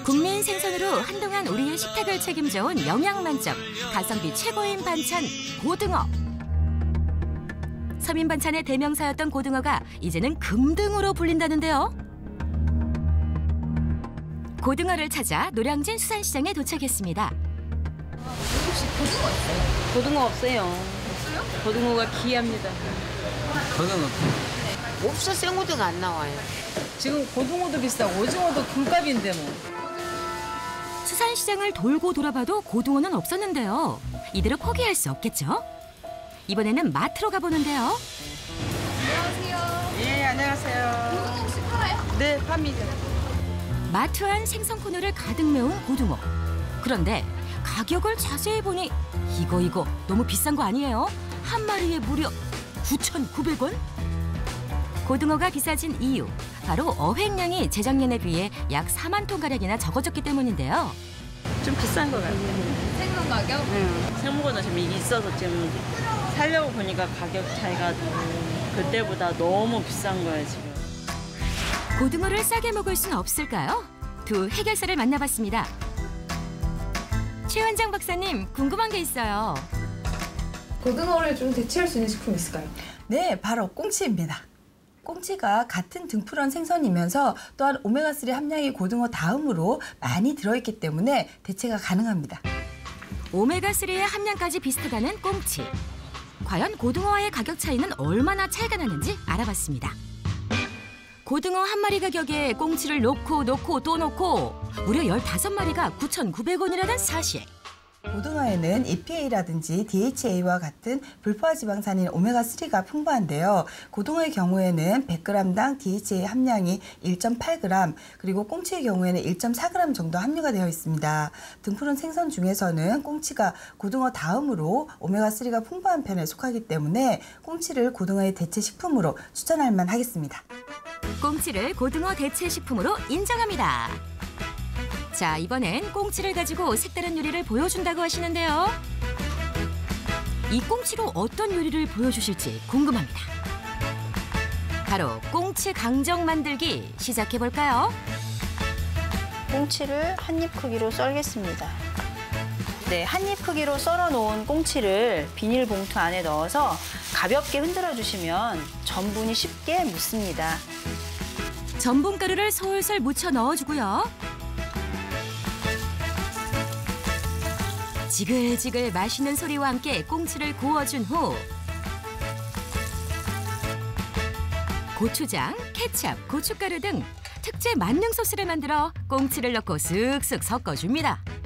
국민 생선으로 한동안 우리의 식탁을 책임져온 영양 만점, 가성비 최고인 반찬 고등어. 서민 반찬의 대명사였던 고등어가 이제는 금등어로 불린다는데요. 고등어를 찾아 노량진 수산시장에 도착했습니다. 혹시 고등어 있어요? 고등어 없어요. 없어요? 고등어가 귀합니다. 고등어 없어. 생고등어 안 나와요. 지금 고등어도 비싸고 오징어도 금값인데 뭐. 수산시장을 돌고 돌아봐도 고등어는 없었는데요. 이대로 포기할 수 없겠죠? 이번에는 마트로 가보는데요. 안녕하세요. 예, 안녕하세요. 고등어 혹시 팔아요? 네, 팝니다. 마트 안 생선 코너를 가득 메운 고등어. 그런데 가격을 자세히 보니 이거 너무 비싼 거 아니에요? 한 마리에 무려 9,900원? 고등어가 비싸진 이유, 바로 어획량이 재작년에 비해 약 4만 톤가량이나 적어졌기 때문인데요. 좀 비싼 것 같아요. 생선 가격? 응. 생물보다 좀 있어서 지금 살려고 보니까 가격 차이가 그때보다 너무 비싼 거예요, 지금. 고등어를 싸게 먹을 순 없을까요? 두 해결사를 만나봤습니다. 최원장 박사님, 궁금한 게 있어요. 고등어를 좀 대체할 수 있는 식품 있을까요? 네, 바로 꽁치입니다. 꽁치가 같은 등푸른 생선이면서 또한 오메가3 함량이 고등어 다음으로 많이 들어있기 때문에 대체가 가능합니다. 오메가3의 함량까지 비슷하다는 꽁치. 과연 고등어와의 가격 차이는 얼마나 차이가 나는지 알아봤습니다. 고등어 한 마리 가격에 꽁치를 놓고 또 놓고 무려 15마리가 9,900원이라는 사실. 고등어에는 EPA라든지 DHA와 같은 불포화지방산인 오메가3가 풍부한데요. 고등어의 경우에는 100g당 DHA 함량이 1.8g, 그리고 꽁치의 경우에는 1.4g 정도 함유가 되어 있습니다. 등푸른 생선 중에서는 꽁치가 고등어 다음으로 오메가3가 풍부한 편에 속하기 때문에 꽁치를 고등어의 대체 식품으로 추천할 만하겠습니다. 꽁치를 고등어 대체 식품으로 인정합니다. 자, 이번엔 꽁치를 가지고 색다른 요리를 보여준다고 하시는데요. 이 꽁치로 어떤 요리를 보여주실지 궁금합니다. 바로 꽁치 강정 만들기 시작해볼까요? 꽁치를 한 입 크기로 썰겠습니다. 네, 한 입 크기로 썰어 놓은 꽁치를 비닐봉투 안에 넣어서 가볍게 흔들어 주시면 전분이 쉽게 묻습니다. 전분가루를 솔솔 묻혀 넣어주고요. 지글지글 맛있는 소리와 함께 꽁치를 구워준 후 고추장, 케찹, 고춧가루 등 특제 만능 소스를 만들어 꽁치를 넣고 쓱쓱 섞어줍니다.